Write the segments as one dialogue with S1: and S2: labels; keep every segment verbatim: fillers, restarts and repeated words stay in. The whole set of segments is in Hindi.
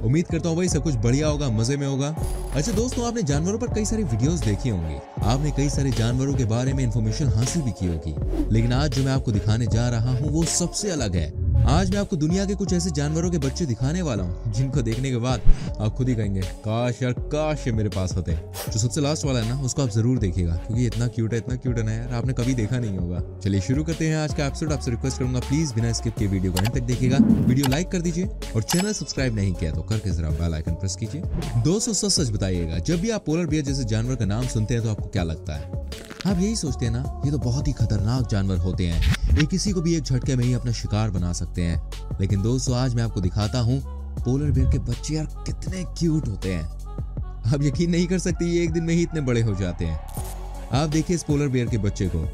S1: उम्मीद करता हूँ भाई सब कुछ बढ़िया होगा, मजे में होगा। अच्छा दोस्तों, आपने जानवरों पर कई सारी वीडियोस देखी होंगी, आपने कई सारे जानवरों के बारे में इंफॉर्मेशन हासिल भी की होगी, लेकिन आज जो मैं आपको दिखाने जा रहा हूँ वो सबसे अलग है। आज मैं आपको दुनिया के कुछ ऐसे जानवरों के बच्चे दिखाने वाला हूँ जिनको देखने के बाद आप खुद ही कहेंगे काश यार काश ये मेरे पास होते। जो सबसे लास्ट वाला है ना, उसको आप जरूर देखिएगा क्योंकि इतना क्यूट है, इतना क्यूट है ना यार, आपने कभी देखा नहीं होगा। चलिए शुरू करते हैं आज का एपिसोड। आपसे रिक्वेस्ट करूंगा प्लीज बिना स्किप के वीडियो को एंड तक देखिएगा, वीडियो लाइक कर दीजिए और चैनल सब्सक्राइब नहीं किया तो करके जरा बेल आइकन प्रेस कीजिए। दोस्तों सच सच बताइएगा, जब भी आप पोलर बियर जैसे जानवर का नाम सुनते हैं तो आपको क्या लगता है? आप यही सोचते हैं ना, ये तो बहुत ही खतरनाक जानवर होते हैं, ये किसी को भी एक झटके में ही अपना शिकार बना सकते हैं। लेकिन दोस्तों आज मैं आपको दिखाता हूँ पोलर बियर के बच्चे यार कितने क्यूट होते हैं। आप यकीन नहीं कर सकते, ये एक दिन में ही इतने बड़े हो जाते हैं। आप देखिए इस पोलर बियर के बच्चे को,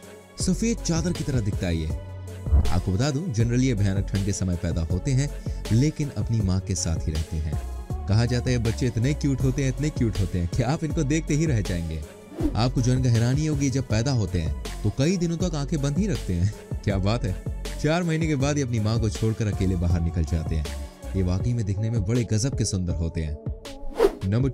S1: सफेद चादर की तरह दिखता है ये। आपको बता दूं, जनरली ये भयानक ठंड के समय पैदा होते हैं लेकिन अपनी माँ के साथ ही रहते हैं। कहा जाता है बच्चे इतने क्यूट होते हैं, इतने क्यूट होते हैं कि आप इनको देखते ही रह जाएंगे। आपको जानकर हैरानी होगी, जब पैदा होते हैं तो कई दिनों तक आंखें बंद ही रखते हैं। क्या बात है, चार महीने के बाद ही अपनी माँ को छोड़कर अकेले बाहर निकल जाते हैं। ये वाकई में दिखने में बड़े गजब के सुंदर होते हैं। नंबर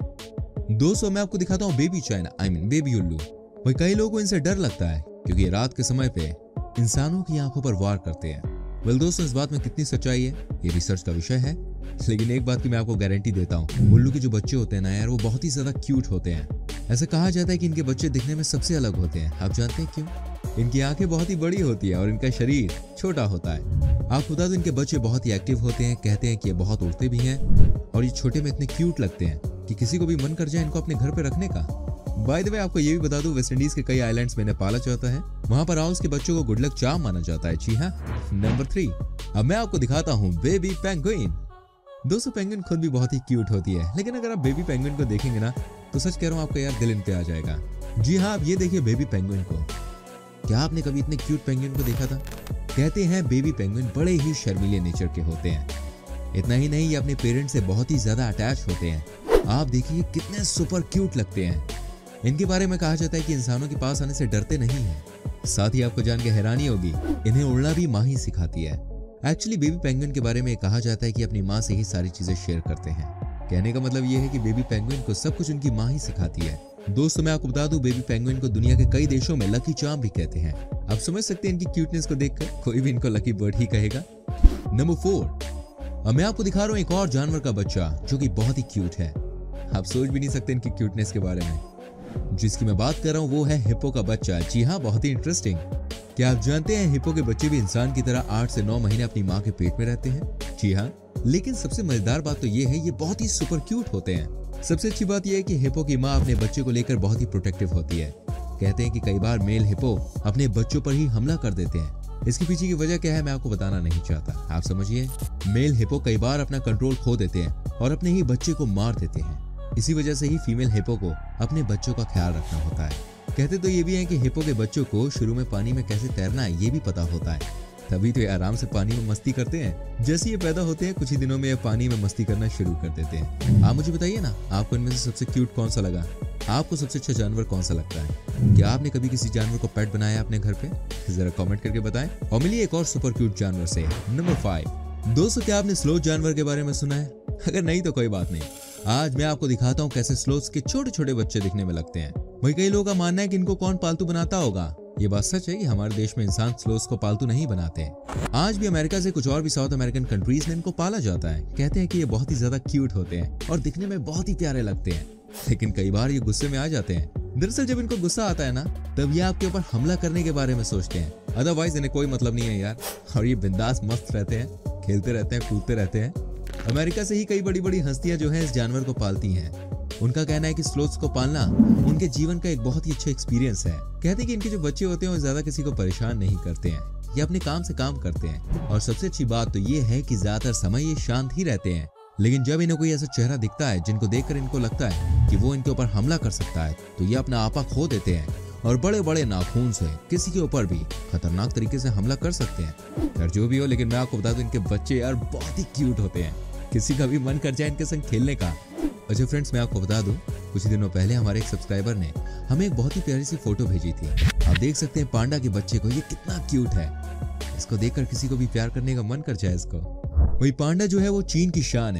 S1: टू, दोस्तों मैं आपको दिखाता हूँ baby China, I mean baby उल्लू। वही कई लोगों को इनसे डर लगता है क्योंकि रात के समय पे इंसानों की आंखों पर वार करते हैं। वेल दोस्तों, इस बात में कितनी सच्चाई है ये रिसर्च का विषय है, लेकिन एक बात की मैं आपको गारंटी देता हूँ, उल्लू के जो बच्चे होते हैं ना यार, वो बहुत ही ज्यादा क्यूट होते हैं। ऐसा कहा जाता है कि इनके बच्चे दिखने में सबसे अलग होते हैं। आप जानते हैं क्यों? इनकी आंखें बहुत ही बड़ी होती है और इनका शरीर छोटा होता है। आपको बता दो इनके बच्चे बहुत ही एक्टिव होते हैं, कहते हैं कि ये बहुत उड़ते भी हैं और ये छोटे में इतने क्यूट लगते हैं कि किसी को भी मन कर जाए इनको अपने घर पे रखने का। बाय द वे आपको ये भी बता दूं, वेस्ट इंडीज के कई आइलैंड्स में इन्हें पाला जाता है, वहां पर आउल्स के बच्चों को गुड लक चार्म माना जाता है। जी हाँ। नंबर थ्री, अब मैं आपको दिखाता हूँ बेबी पेंगुइन। दोस्तों पेंगुइन खुद भी बहुत ही क्यूट होती है, लेकिन अगर आप बेबी पेंगुइन को देखेंगे ना तो सच कह रहा हूँ आपका यार दिल इन पे आ जाएगा। जी हाँ, आप ये देखिए बेबी पेंगुइन को। क्या आपने कभी इतने क्यूट पेंगुइन को देखा था? कहते हैं बेबी पेंगुइन बड़े ही शर्मीले नेचर के होते हैं। इतना ही नहीं, ये अपने पेरेंट्स से बहुत ही ज्यादा अटैच होते हैं। आप देखिए कितने सुपर क्यूट लगते हैं। इनके बारे में कहा जाता है कि इंसानों के पास आने से डरते नहीं है। साथ ही आपको जान के हैरानी होगी, इन्हें उड़ना भी माँ ही सिखाती है। एक्चुअली बेबी पेंगुइन के बारे में कहा जाता है कि अपनी माँ से ही सारी चीजें शेयर करते हैं। कहने का मतलब ये है कि बेबी पेंगुइन को सब कुछ उनकी माँ ही सिखाती है। दोस्तों मैं आपको बता दूं, बेबी पेंगुइन को दुनिया के कई देशों में लकी चार्म भी कहते हैं। आप समझ सकते हैं इनकी क्यूटनेस को देखकर कोई भी इनको लकी बर्ड ही कहेगा। नंबर फोर, अब मैं आपको दिखा रहा हूँ एक और जानवर का बच्चा जो कि बहुत ही क्यूट है। आप सोच भी नहीं सकते इनकी क्यूटनेस के बारे में। जिसकी मैं बात कर रहा हूँ वो है हिप्पो का बच्चा। जी हाँ, बहुत ही इंटरेस्टिंग। क्या आप जानते हैं हिप्पो के बच्चे भी इंसान की तरह आठ से नौ महीने अपनी माँ के पेट में रहते हैं? जी हाँ, लेकिन सबसे मजेदार बात तो ये है ये बहुत ही सुपर क्यूट होते हैं। सबसे अच्छी बात यह है कि हिप्पो की माँ अपने बच्चे को लेकर बहुत ही प्रोटेक्टिव होती है। कहते हैं कि कई बार मेल हिप्पो अपने बच्चों पर ही हमला कर देते हैं। इसके पीछे की वजह क्या है मैं आपको बताना नहीं चाहता, आप समझिए। मेल हिप्पो कई बार अपना कंट्रोल खो देते हैं और अपने ही बच्चे को मार देते हैं। इसी वजह से ही फीमेल हिप्पो को अपने बच्चों का ख्याल रखना होता है। कहते तो ये भी हैं कि हिप्पो के बच्चों को शुरू में पानी में कैसे तैरना है ये भी पता होता है, तभी तो ये आराम से पानी में मस्ती करते हैं। जैसे ये पैदा होते हैं कुछ ही दिनों में ये पानी में मस्ती करना शुरू कर देते हैं। आप मुझे बताइए ना, आपको इनमें से सबसे क्यूट कौन सा लगा? आपको सबसे अच्छा जानवर कौन सा लगता है? क्या आपने कभी किसी जानवर को पेट बनाया अपने घर पे? जरा कमेंट करके बताएं। और मिलिए एक और सुपर क्यूट जानवर से। नंबर फाइव, दोस्तों क्या आपने स्लोथ जानवर के बारे में सुना है? अगर नहीं तो कोई बात नहीं, आज मैं आपको दिखाता हूँ कैसे स्लोथ्स के छोटे छोटे बच्चे दिखने में लगते हैं। वही कई लोगों का मानना है कि इनको कौन पालतू बनाता होगा। ये बात सच है कि हमारे देश में इंसान स्लोथ्स को पालतू नहीं बनाते। आज भी अमेरिका से कुछ और भी साउथ अमेरिकन कंट्रीज में इनको पाला जाता है। कहते हैं कि ये बहुत ही ज्यादा क्यूट होते हैं और दिखने में बहुत ही प्यारे लगते हैं, लेकिन कई बार ये गुस्से में आ जाते हैं। दरअसल जब इनको गुस्सा आता है ना, तब ये आपके ऊपर हमला करने के बारे में सोचते हैं। अदरवाइज इन्हें कोई मतलब नहीं है यार, और ये बिंदास मस्त रहते हैं, खेलते रहते हैं, कूदते रहते हैं। अमेरिका से ही कई बड़ी बड़ी हस्तियां जो हैं इस जानवर को पालती हैं। उनका कहना है कि स्लोथ्स को पालना उनके जीवन का एक बहुत ही अच्छा एक्सपीरियंस है। कहते हैं कि इनके जो बच्चे होते हैं वो ज्यादा किसी को परेशान नहीं करते हैं, ये अपने काम से काम करते हैं। और सबसे अच्छी बात तो ये है कि ज्यादातर समय ये शांत ही रहते हैं। लेकिन जब इन्हें कोई ऐसा चेहरा दिखता है जिनको देखकर इनको लगता है कि वो इनके ऊपर हमला कर सकता है, तो ये अपना आपा खो देते हैं और बड़े बड़े नाखून से किसी के ऊपर भी खतरनाक तरीके से हमला कर सकते हैं। खैर जो भी हो, लेकिन मैं आपको बता दूं इनके बच्चे यार बहुत ही क्यूट होते हैं, किसी का भी मन कर जाए इनके संग खेलने का। अच्छा फ्रेंड्स, मैं आपको बता दूं कुछ दिनों पहले हमारे एक सब्सक्राइबर ने हमें एक बहुत ही प्यारी सी फोटो भेजी थी। आप देख सकते हैं पांडा के बच्चे को, ये कितना क्यूट है। इसको देखकर किसी को भी प्यार करने का मन कर जाए इसको। वही पांडा जो है वो चीन की शान है।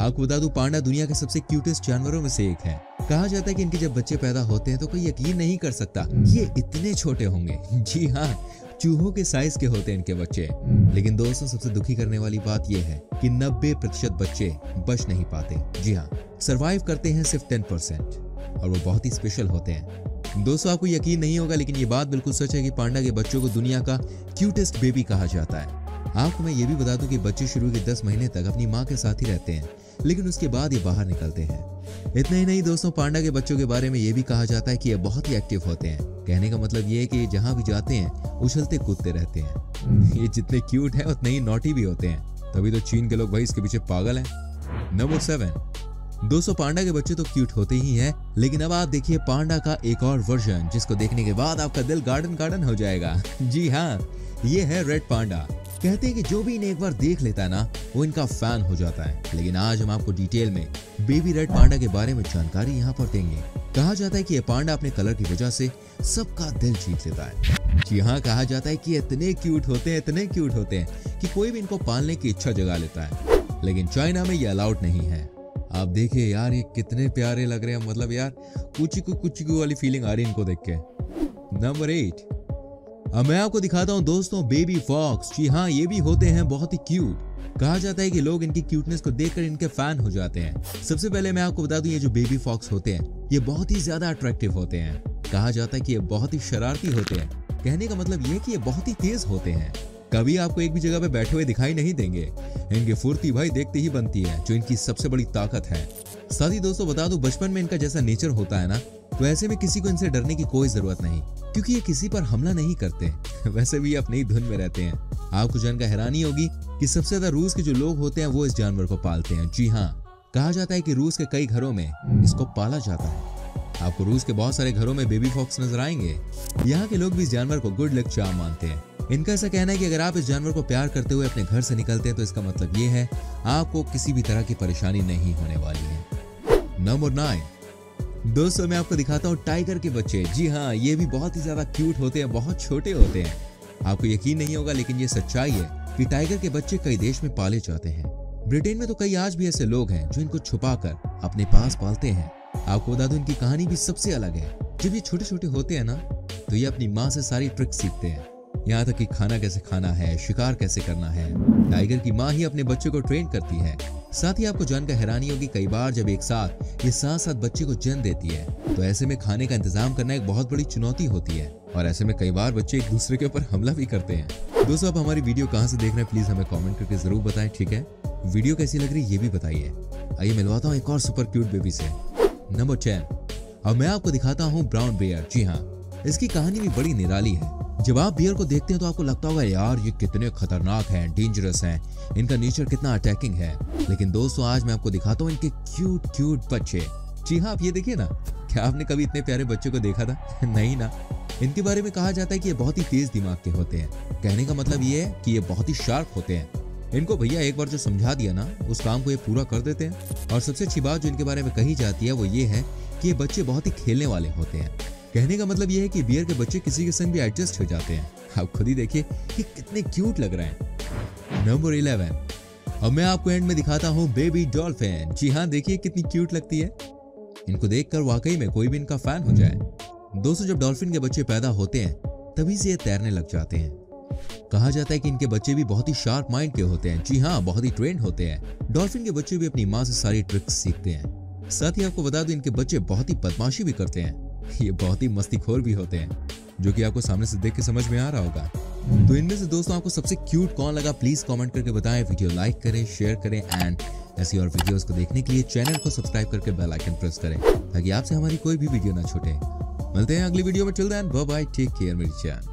S1: आपको बता दूं पांडा दुनिया के सबसे क्यूटेस्ट जानवरों में से एक है। कहा जाता है कि इनके जब बच्चे पैदा होते हैं तो कोई यकीन नहीं कर सकता कि ये इतने छोटे होंगे। जी हाँ, चूहों के साइज के होते हैं इनके बच्चे। लेकिन दोस्तों सबसे दुखी करने वाली बात यह है कि नब्बे प्रतिशत बच्चे बच नहीं पाते। जी हाँ, सरवाइव करते हैं सिर्फ टेन परसेंट और वो बहुत ही स्पेशल होते हैं। दोस्तों आपको यकीन नहीं होगा लेकिन ये बात बिल्कुल सच है कि पांडा के बच्चों को दुनिया का क्यूटेस्ट बेबी कहा जाता है। आपको मैं ये भी बता दूं कि बच्चे शुरू के दस महीने तक अपनी माँ के साथ ही रहते हैं, लेकिन उसके बाद ये बाहर निकलते हैं। इतना ही नहीं दोस्तों, पांडा के बच्चों के बारे में ये भी कहा जाता है कि ये बहुत ही एक्टिव होते हैं। कहने का मतलब ये है कि जहाँ भी जाते हैं उछलते कूदते रहते हैं। ये जितने क्यूट है उतने ही नॉटी भी होते हैं, तभी तो चीन के लोग भाई इसके पीछे पागल हैं। नंबर सेवन, दोस्तों पांडा के बच्चे तो क्यूट होते ही हैं, लेकिन अब आप देखिए पांडा का एक और वर्जन जिसको देखने के बाद आपका दिल गार्डन गार्डन हो जाएगा। जी हाँ, ये है रेड पांडा। कहते हैं कि जो भी इन्हें एक बार देख लेता है ना वो इनका फैन हो जाता है। लेकिन आज हम आपको डिटेल में बेबी रेड पांडा के बारे में जानकारी यहाँ पर देंगे। कहा जाता है कि ये पांडा अपने कलर की वजह से सबका दिल जीत लेता है। जी हाँ, कहा जाता है कि इतने क्यूट होते हैं इतने क्यूट होते हैं कि कोई भी इनको पालने की इच्छा जगा लेता है। लेकिन चाइना में ये अलाउड नहीं है। आप देखिए यार, ये कितने प्यारे लग रहे हैं। मतलब यार कुचिकू कुचिकू वाली फीलिंग आ रही है इनको देख के। नंबर एट, अब मैं आपको दिखाता हूँ दोस्तों बेबी फॉक्स। जी हाँ, ये भी होते हैं बहुत ही क्यूट। कहा जाता है कि लोग इनकी क्यूटनेस को देखकर इनके फैन हो जाते हैं। सबसे पहले मैं आपको बता दूं, ये जो बेबी फॉक्स होते हैं ये बहुत ही ज्यादा अट्रैक्टिव होते हैं। कहा जाता है कि ये बहुत ही शरारती होते हैं। कहने का मतलब ये कि ये बहुत ही तेज होते हैं। कभी आपको एक भी जगह पे बैठे हुए दिखाई नहीं देंगे। इनकी फुर्ती भाई देखते ही बनती है, जो इनकी सबसे बड़ी ताकत है। साथ ही दोस्तों बता दूं, बचपन में इनका जैसा नेचर होता है ना, तो ऐसे में किसी को इनसे डरने की कोई जरूरत नहीं, क्योंकि ये किसी पर हमला नहीं करते। वैसे भी ये अपनी ही धुन में रहते हैं। आपको जानकर हैरानी होगी कि सबसे ज्यादा रूस के जो लोग होते हैं वो इस जानवर को पालते हैं। जी हाँ, कहा जाता है कि रूस के कई घरों में इसको पाला जाता है। आपको रूस के बहुत सारे घरों में बेबी फॉक्स नजर आएंगे। यहाँ के लोग भी इस जानवर को गुड लक चार्म मानते हैं। इनका ऐसा कहना है कि अगर आप इस जानवर को प्यार करते हुए अपने घर से निकलते हैं तो इसका मतलब ये है आपको किसी भी तरह की परेशानी नहीं होने वाली है। नंबर नाइन, दोस्तों मैं आपको दिखाता हूँ टाइगर के बच्चे। जी हाँ, ये भी बहुत ही ज्यादा क्यूट होते हैं, बहुत छोटे होते हैं। आपको यकीन नहीं होगा लेकिन ये सच्चाई है कि टाइगर के बच्चे कई देश में पाले जाते हैं। ब्रिटेन में तो कई आज भी ऐसे लोग हैं जो इनको छुपाकर अपने पास पालते हैं। आपको बता दूं, इनकी कहानी भी सबसे अलग है। जब ये छोटे छोटे होते हैं ना तो ये अपनी माँ से सारी ट्रिक्स सीखते हैं, यहाँ तक कि खाना कैसे खाना है, शिकार कैसे करना है। टाइगर की माँ ही अपने बच्चे को ट्रेन करती है। साथ ही आपको जानकर हैरानी होगी, कई बार जब एक साथ ये साथ साथ बच्चे को जन्म देती है तो ऐसे में खाने का इंतजाम करना एक बहुत बड़ी चुनौती होती है, और ऐसे में कई बार बच्चे एक दूसरे के ऊपर हमला भी करते हैं। दोस्तों आप हमारी वीडियो कहाँ से देख रहे हैं प्लीज हमें कमेंट करके जरूर बताएं, ठीक है। वीडियो कैसी लग रही है ये भी बताइए। आइए मिलवाता हूँ एक और सुपर क्यूट बेबी से। नंबर टेन, अब मैं आपको दिखाता हूँ ब्राउन बियर। जी हाँ, इसकी कहानी भी बड़ी निराली है। जब आप बियर को देखते हैं तो आपको लगता होगा यार ये कितने खतरनाक हैं, डेंजरस हैं, इनका नेचर कितना अटैकिंग है। लेकिन दोस्तों आज मैं आपको दिखाता हूँ इनके क्यूट क्यूट बच्चे। जी हाँ, आप ये देखिए ना, क्या आपने कभी इतने प्यारे बच्चों को देखा था? नहीं ना। इनके बारे में कहा जाता है कि ये बहुत ही तेज दिमाग के होते हैं। कहने का मतलब ये है कि ये बहुत ही शार्प होते हैं। इनको भैया एक बार जो समझा दिया ना उस काम को ये पूरा कर देते हैं। और सबसे अच्छी बात जो इनके बारे में कही जाती है वो ये है कि ये बच्चे बहुत ही खेलने वाले होते हैं। कहने का मतलब ये है कि बियर के बच्चे किसी के संग भी एडजस्ट हो जाते हैं। आप खुद ही देखिए कि कितने क्यूट लग रहे हैं। नंबर इलेवन, अब मैं आपको एंड में दिखाता हूँ बेबी डॉल्फिन। जी हाँ, देखिए कितनी क्यूट लगती है। इनको देखकर वाकई में कोई भी इनका फैन हो जाए। दोस्तों जब डॉल्फिन के बच्चे पैदा होते हैं तभी से ये तैरने लग जाते हैं। कहा जाता है कि इनके बच्चे भी बहुत ही शार्प माइंड के होते हैं। जी हाँ, बहुत ही ट्रेंड होते हैं। डॉल्फिन के बच्चे भी अपनी माँ से सारी ट्रिक्स सीखते हैं। साथ ही आपको बता दूं इनके बच्चे बहुत ही बदमाशी भी करते हैं। ये बहुत ही मस्तीखोर भी होते हैं, जो कि आपको सामने से देख के समझ में आ रहा होगा। तो इनमें से दोस्तों आपको सबसे क्यूट कौन लगा प्लीज कमेंट करके बताएं। वीडियो लाइक करें, शेयर करें एंड ऐसी और वीडियोस को देखने के लिए चैनल को सब्सक्राइब करके बेल आइकन प्रेस करें ताकि आपसे हमारी कोई भी वीडियो ना छूटे। मिलते हैं अगली वीडियो में। Till then bye bye, take care मेरी जान।